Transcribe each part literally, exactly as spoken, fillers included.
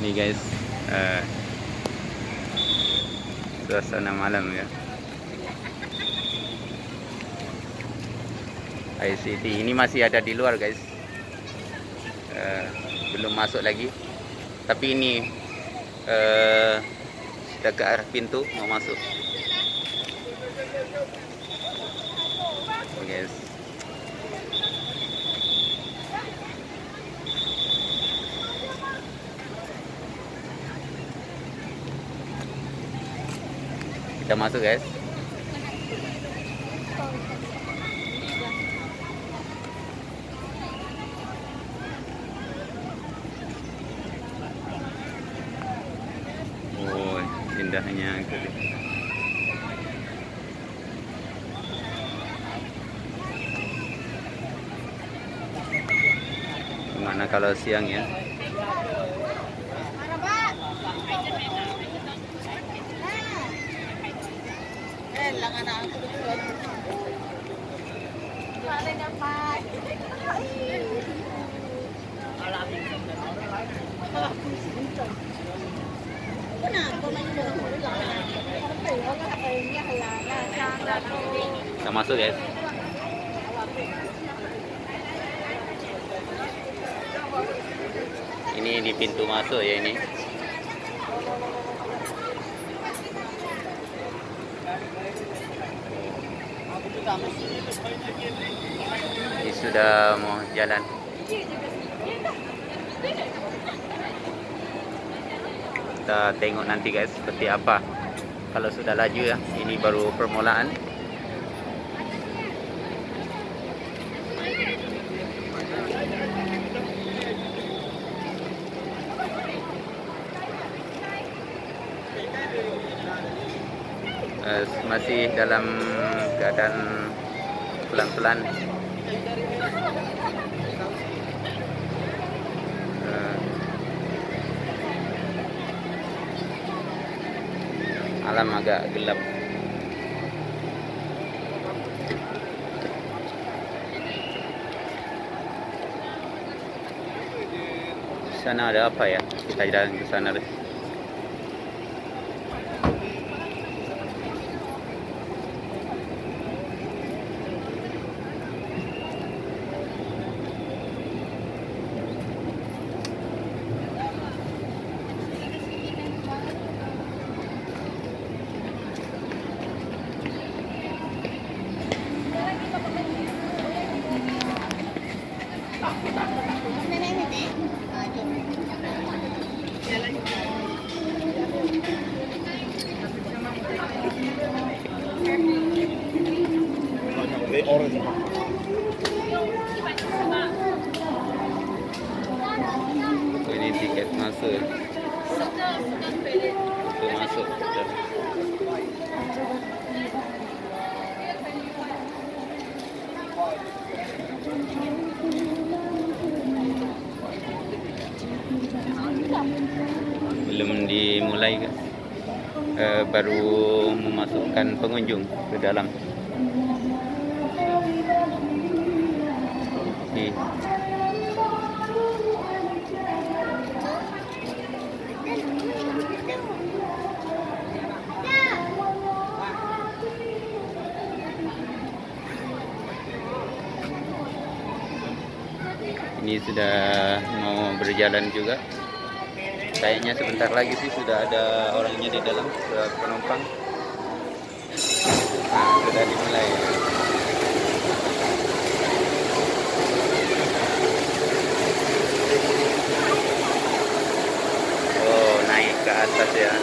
Ni guys, uh, suasana malam ya. I C T ini masih ada di luar guys, uh, belum masuk lagi. Tapi ini uh, sudah ke arah pintu mau masuk. Oh, guys. Kita masuk guys. Oh, indahnya gitu. Gimana kalau siang ya? Kita masuk guys. Ini di pintu masuk ya ini. Ini sudah mau jalan. Kita tengok nanti guys seperti apa kalau sudah laju ya. Ini baru permulaan. Uh, masih dalam keadaan pelan-pelan. Uh, alam agak gelap. Di sana ada apa ya? Kita jalan ke sana deh. Ini tiket masuk. Itu masuk. Belum dimulai kan? Uh, baru memasukkan pengunjung ke dalam. Di ini sudah mau berjalan juga. Kayaknya sebentar lagi sih sudah ada orangnya di dalam, sudah penumpang. Nah, sudah dimulai. Oh, naik ke atas ya.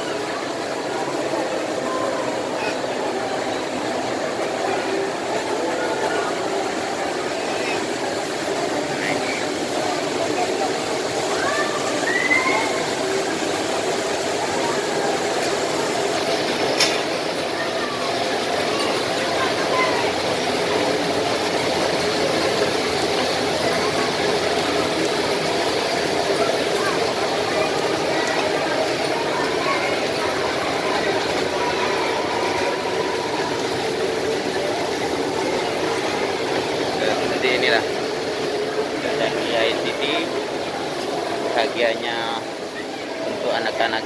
bahagianya untuk anak-anak.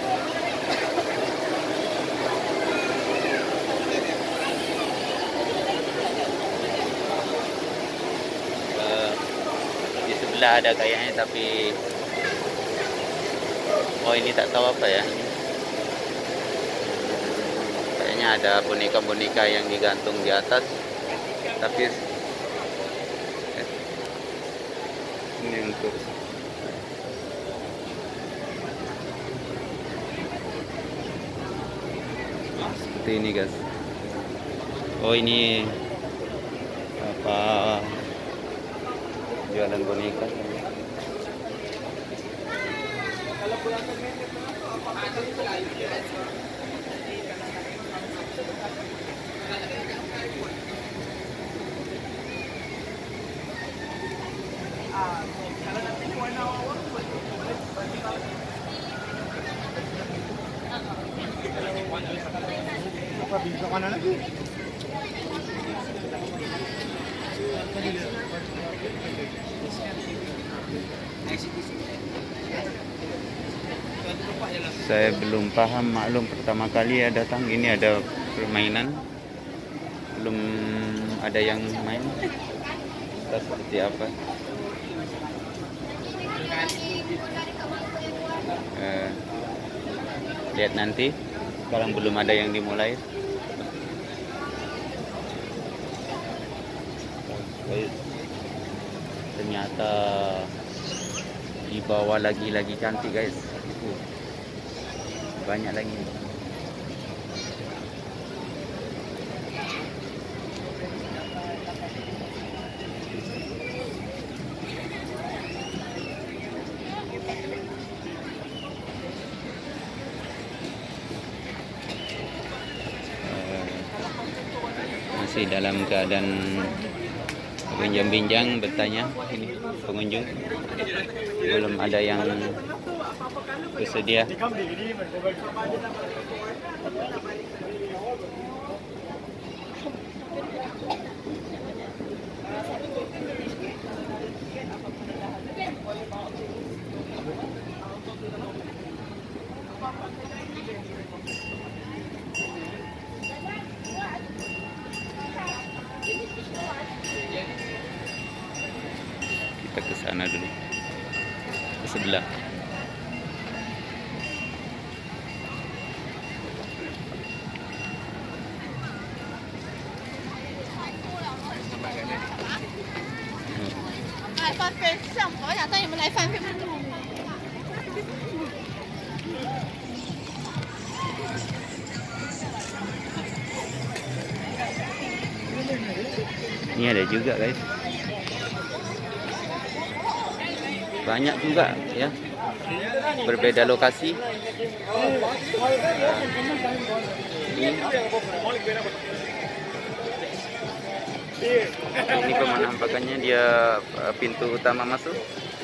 Uh, di sebelah ada kayaknya, tapi oh ini tak tahu apa ya. Kayaknya ada boneka-boneka yang digantung di atas, tapi eh, ini untuk seperti ini guys. Oh ini apa, jualan boneka. Apa bisa kanan lagi? Saya belum paham, maklum pertama kali ya datang. Ini ada permainan, belum ada yang main. Entah seperti apa. Eh, lihat nanti. Sekarang belum ada yang dimulai. Ternyata di bawah lagi-lagi cantik guys. Uh, banyak lagi. Masih dalam keadaan bincang-bincang, bertanya ini pengunjung, belum ada yang bersedia. Kita ke sana dulu, ke sebelah. Ini ada juga guys, banyak juga ya, berbeda lokasi. Ini, ini penampakannya, dia pintu utama masuk.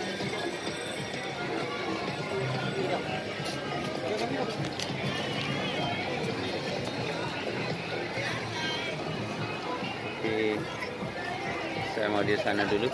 Oke, saya mau di sana dulu.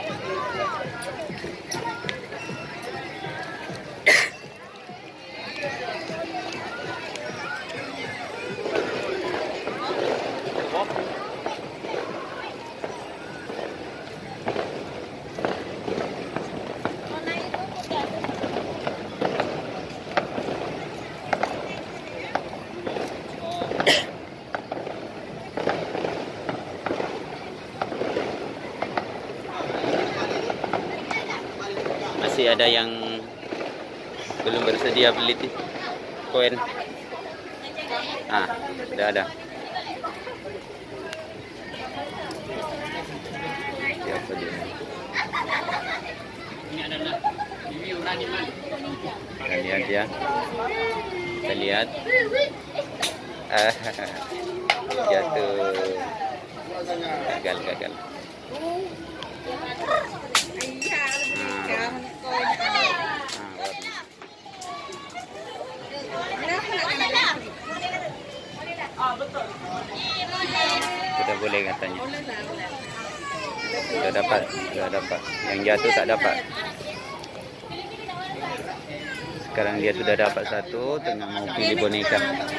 Masih ada yang belum bersedia beli koin. Ah, sudah ada. Siapa dia? Ini adalah review Raniman. Kita lihat ya. Kita lihat. Ah, jatuh. Gagal, gagal. Sudah boleh katanya. Sudah dapat, sudah dapat. Yang jatuh tak dapat. Sekarang dia sudah dapat satu, tengah mau pilih boneka.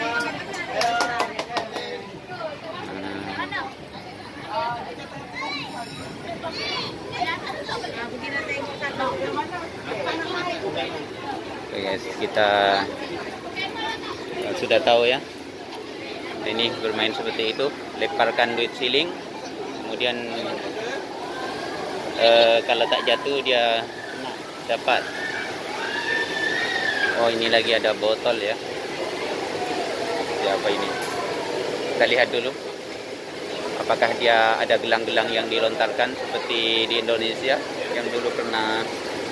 Oke guys, kita uh, sudah tahu ya. Ini bermain seperti itu, lemparkan duit siling, kemudian uh, kalau tak jatuh dia dapat. Oh, ini lagi ada botol ya. Siapa ini? Kita lihat dulu. Apakah dia ada gelang-gelang yang dilontarkan seperti di Indonesia yang dulu pernah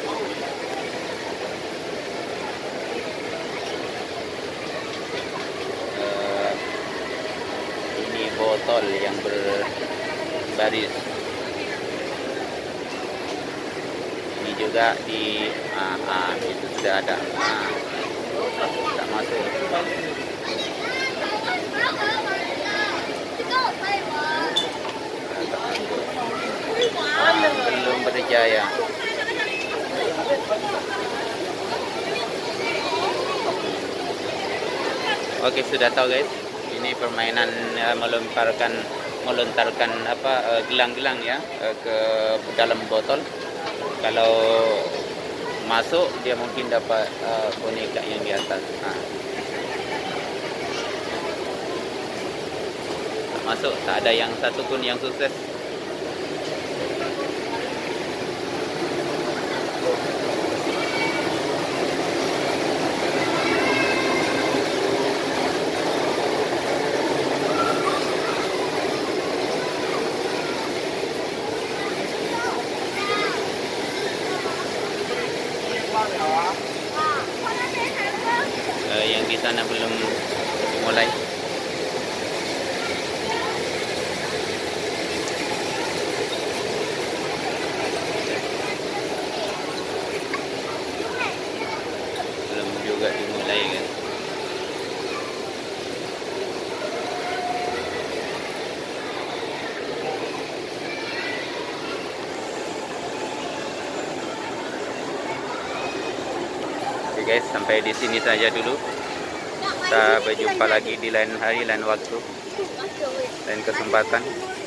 uh, ini botol yang berbaris. Ini juga di ah, ah, itu sudah ada. Ah, tak masuk. Ah, belum berjaya. Oke, sudah tahu guys. Ini permainan uh, melontarkan melontarkan apa gelang-gelang uh, ya uh, ke dalam botol. Kalau masuk dia mungkin dapat uh, boneka yang di atas. Ha. Tak masuk, tak ada yang satu pun yang sukses. Uh, yang di sana belum mulai. Belum juga dimulai kan. Oke guys, sampai di sini saja dulu. Kita berjumpa lagi di lain hari, lain waktu, lain kesempatan.